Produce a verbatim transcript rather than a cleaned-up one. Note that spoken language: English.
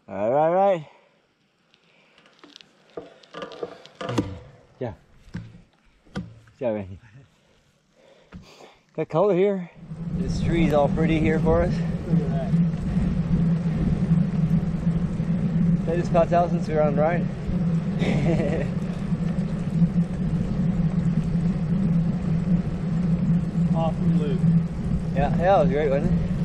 All right, all right. Yeah. Yeah, man. That color here. This tree's all pretty here for us. Look at that. They just caught thousands around, right? Awesome loop. Yeah, yeah, it was great, wasn't it?